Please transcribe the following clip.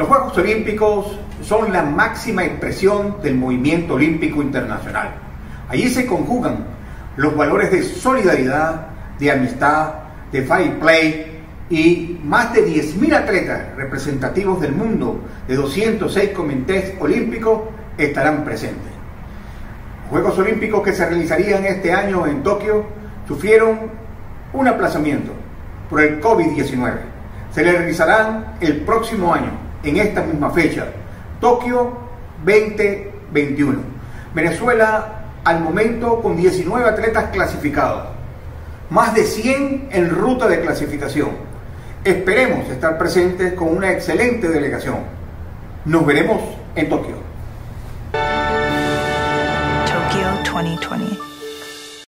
Los Juegos Olímpicos son la máxima expresión del movimiento olímpico internacional. Allí se conjugan los valores de solidaridad, de amistad, de fair play y más de 10.000 atletas representativos del mundo de 206 comités olímpicos estarán presentes. Los Juegos Olímpicos que se realizarían este año en Tokio sufrieron un aplazamiento por el COVID-19. Se realizarán el próximo año, en esta misma fecha, Tokio 2021. Venezuela al momento con 19 atletas clasificados, más de 100 en ruta de clasificación. Esperemos estar presentes con una excelente delegación. Nos veremos en Tokio. Tokyo 2020.